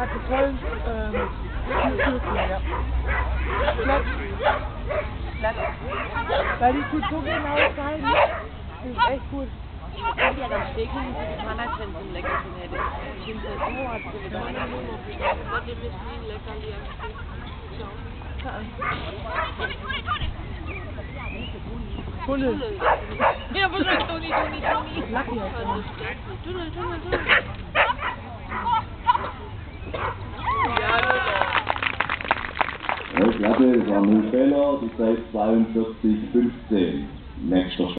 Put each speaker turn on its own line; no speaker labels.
hat einen tollen Türken, ja. Glatt. Weil die tut so genau sein. Das ist echt gut.
Ich hätte ja das Steak hin für die Panna-Grenzen lecker schon hätte. Ich finde das so, hat sie wieder eine Nummer. Warte, wir müssen ihn lecker lieren.
Tunnel.
Ja, was soll Toni?
Lucky hat er.
Tunnel.
Ja, klasse, das war 0 Fehler, die Zeit 42,15. Nächster